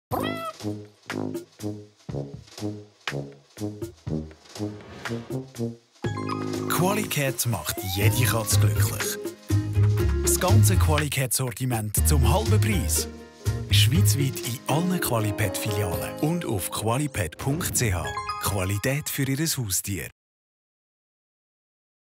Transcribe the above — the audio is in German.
Qualicat macht jede Katze glücklich. Das ganze Qualicat-Sortiment zum halben Preis. Schweizweit in allen Qualicat-Filialen und auf qualicat.ch. Qualität für Ihr Haustier.